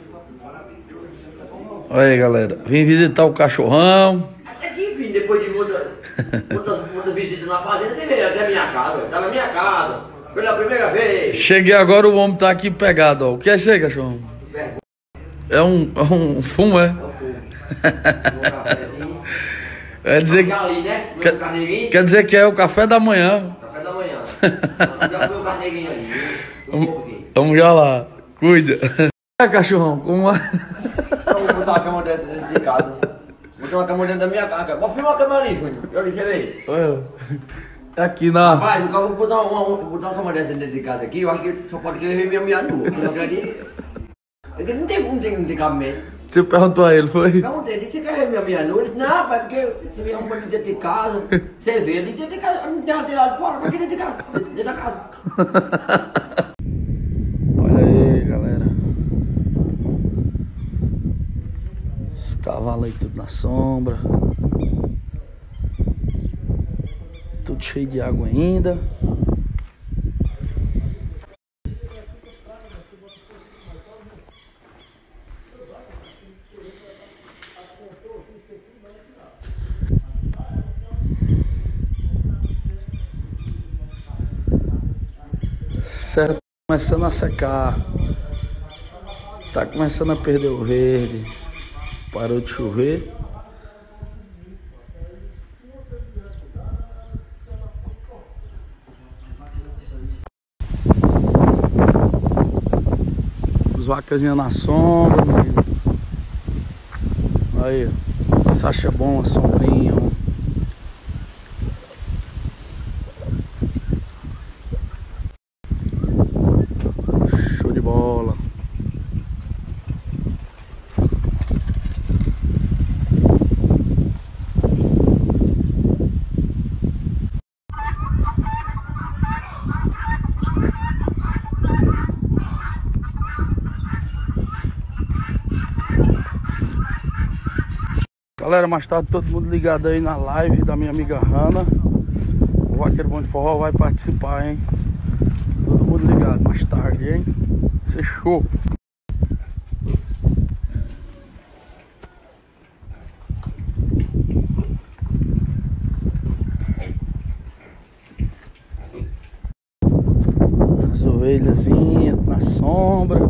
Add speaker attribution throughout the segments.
Speaker 1: Olha aí, galera. Vim visitar o cachorrão.
Speaker 2: Até que enfim, depois de muitas visitas na fazenda, você veio até a minha casa. Tá na minha casa. Pela primeira vez.
Speaker 1: Cheguei agora, o homem tá aqui pegado, ó. O que é isso aí, cachorrão? É um fumo, é?
Speaker 2: É um cafezinho.
Speaker 1: Quer dizer que...
Speaker 2: Ali, né?
Speaker 1: Quer dizer que é o café da manhã.
Speaker 2: Café da manhã. Já foi o carneguinho ali.
Speaker 1: Vamos já lá. Cuida. É, cachorrão, como é?
Speaker 2: Vou botar uma cama dentro de casa. Botar uma cama dentro da minha casa. Vou filmar uma cama ali, Júnior. Eu disse, aí.
Speaker 1: Olha. Aqui na...
Speaker 2: Rapaz, eu vou botar uma cama dentro de casa aqui. Eu acho que só pode querer ver minha mulher nua. Eu não acredito. Porque não tem cabimento.
Speaker 1: Você perguntou a ele, foi?
Speaker 2: Perguntei, ele disse, você quer ver minha mulher nua? Ele disse, não, pai, porque você vem arrumando dentro de casa. Você vê, dentro de casa, não tem nada lá de fora, mas dentro de casa, dentro da casa.
Speaker 1: Olha aí, galera. Os cavalos aí tudo na sombra. Tudo cheio de água ainda. Certo, começando a secar. Tá começando a perder o verde. Parou de chover. Os vacazinhas na sombra, menino. Aí, ó. Sacha bom, a sombrinha. Show de bola. Galera, mais tarde todo mundo ligado aí na live da minha amiga Hanna. O Vaqueiro Bom de Forró vai participar, hein? Todo mundo ligado mais tarde, hein? Isso é show! As ovelhazinhas na sombra.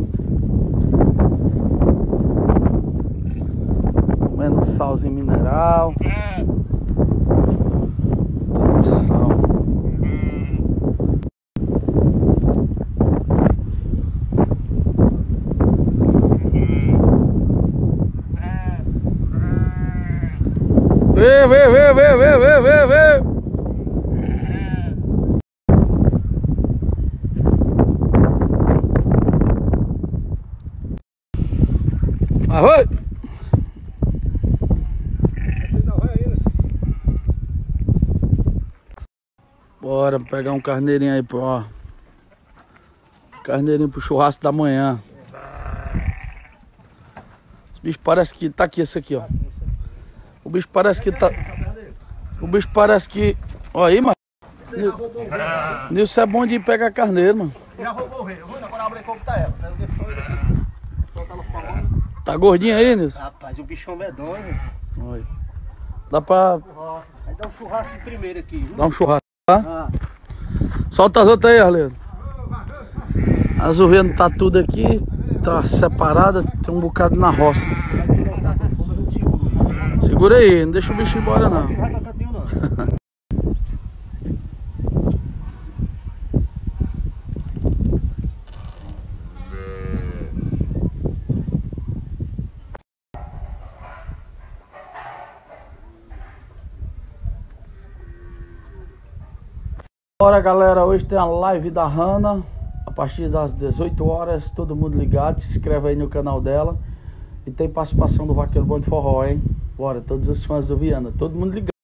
Speaker 1: Comendo salzinho mineral. Noção. Vê. Arroi! Bora pegar um carneirinho aí, ó. Carneirinho pro churrasco da manhã. Os bichos parece que tá aqui, esse aqui, ó. O bicho parece que tá... O bicho parece que... Ó aí, mano. Nilson é bom de pegar carneiro, mano.
Speaker 3: Já roubou o rei. Agora abre como tá ela.
Speaker 1: Tá gordinho aí, Nilson?
Speaker 3: Rapaz, o bichão medonho.
Speaker 1: Olha. Dá pra...
Speaker 3: Vai dar um churrasco de primeiro aqui, viu?
Speaker 1: Dá um churrasco, tá? Solta as outras aí, Arleiro. As ovelhas tá tudo aqui. Tá separada. Tem um bocado na roça. Segura aí, não deixa o bicho ir embora não. Bora, galera, hoje tem a live da Hanna. A partir das 18 horas, todo mundo ligado. Se inscreve aí no canal dela. E tem participação do Vaqueiro Bom de Forró, hein? Bora, todos os fãs do Viana, todo mundo ligado.